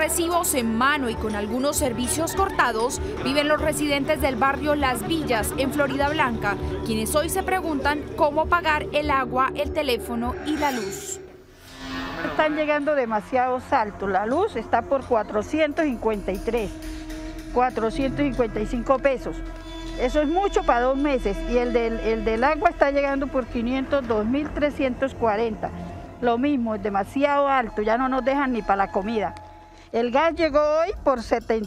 recibos en mano y con algunos servicios cortados viven los residentes del barrio Las Villas en Floridablanca, quienes hoy se preguntan cómo pagar el agua, el teléfono y la luz. Están llegando demasiado altos. La luz está por 455 pesos. Eso es mucho para 2 meses. Y el del agua está llegando por 2.340. Lo mismo, es demasiado alto, ya no nos dejan ni para la comida. El gas llegó hoy por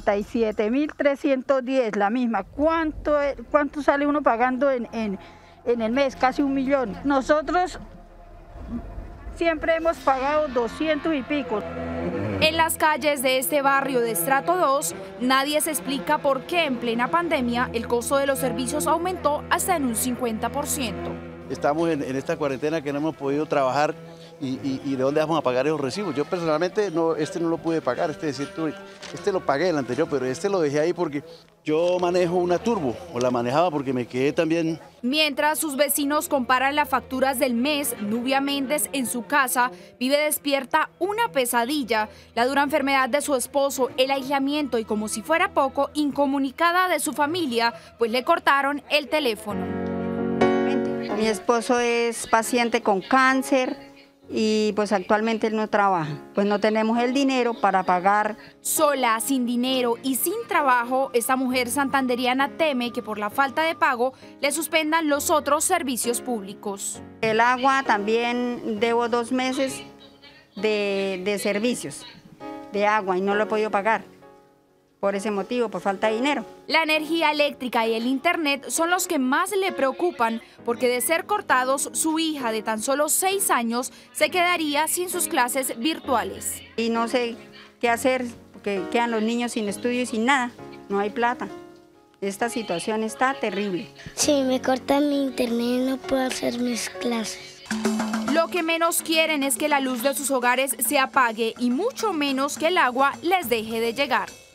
77.310, la misma. ¿Cuánto sale uno pagando en el mes? Casi 1 millón. Nosotros siempre hemos pagado 200 y pico. En las calles de este barrio de estrato 2, nadie se explica por qué en plena pandemia el costo de los servicios aumentó hasta en un 50%. Estamos en esta cuarentena que no hemos podido trabajar y ¿de dónde vamos a pagar esos recibos? Yo personalmente no lo pude pagar, este lo pagué el anterior, pero este lo dejé ahí porque yo manejo una turbo, o la manejaba porque me quedé también. Mientras sus vecinos comparan las facturas del mes, Nubia Méndez en su casa vive despierta una pesadilla, la dura enfermedad de su esposo, el aislamiento y como si fuera poco, incomunicada de su familia, pues le cortaron el teléfono. Mi esposo es paciente con cáncer y pues actualmente él no trabaja, pues no tenemos el dinero para pagar. Sola, sin dinero y sin trabajo, esta mujer santanderiana teme que por la falta de pago le suspendan los otros servicios públicos. El agua también debo 2 meses de servicios de agua y no lo he podido pagar. Por ese motivo, por falta de dinero. La energía eléctrica y el internet son los que más le preocupan porque de ser cortados, su hija de tan solo 6 años se quedaría sin sus clases virtuales. Y no sé qué hacer porque quedan los niños sin estudio y sin nada, no hay plata. Esta situación está terrible. Sí, me cortan mi internet y no puedo hacer mis clases. Lo que menos quieren es que la luz de sus hogares se apague y mucho menos que el agua les deje de llegar.